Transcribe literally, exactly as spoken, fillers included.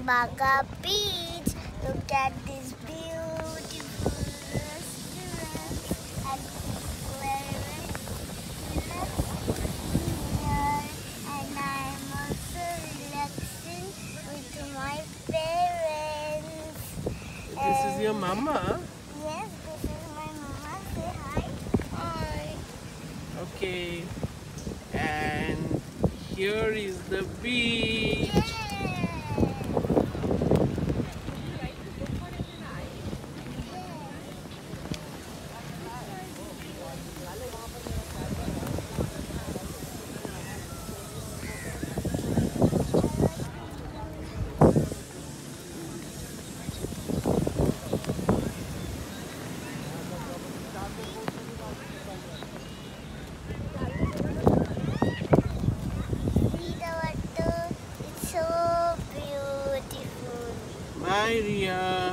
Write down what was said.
Baga Beach. Look at this beautiful restaurant and people are relaxing here. And I'm also relaxing with my parents. This is your mama? Yes, this is my mama. Say hi. Hi. Okay. And here is the beach. Yeah. It's so beautiful. Bye, Riya.